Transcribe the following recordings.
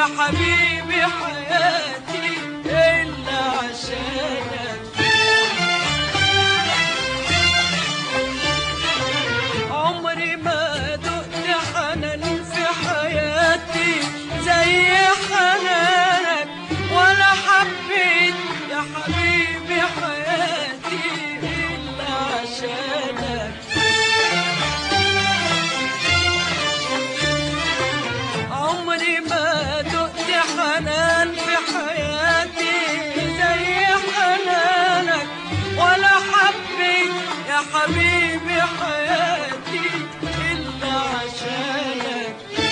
حبيبي حياتي إلا عشانك. عمري ما دقت حنان في حياتي زي حنانك، ولا حبيت يا حبيبي حياتي إلا عشانك. عمري ما دقت حنان في حياتي زي حنانك، ولا حبيت يا حبيبي حياتي إلا عشانك.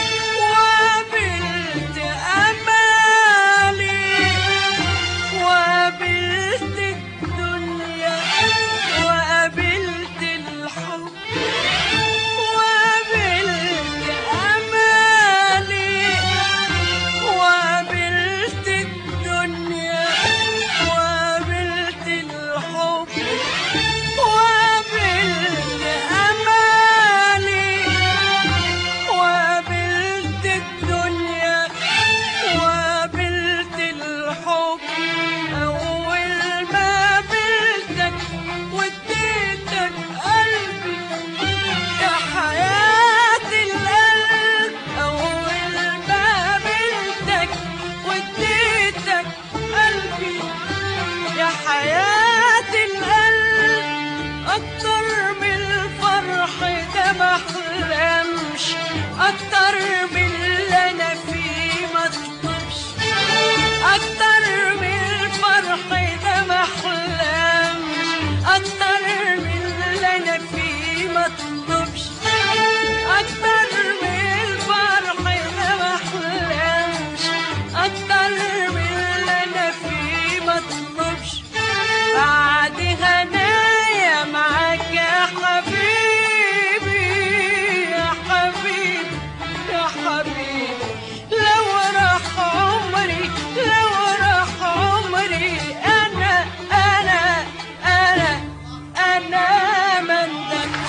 وقابلت أمالي وقابلت الدنيا وقابلت الحب، وقابلت أمالي وقابلت الدنيا وقابلت الحب، وقابلت أمالي وقابلت الدنيا وقابلت الحب. أول ما قابلتك واديتك قلبي يا حياة القلب، أول ما قابلتك واديتك قلبي يا حياة القلب، أكتر من الفرح ده محلمش، أكتر من اللي أنا فيه مطلبش، أكتر من الفرح ده محلمش، أكتر من اللي أنا فيه مطلبش، أكتر من الفرح ده محلمش، أكتر من اللي أنا فيه مطلبش. بعد هنايا معاك يا حبيبي يا حبيبي يا حبيبي، لو راح عمري لو راح عمري أنا ما ندمش.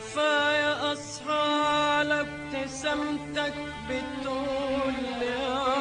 وكفاية أصحى على ابتسامتك بتقول لي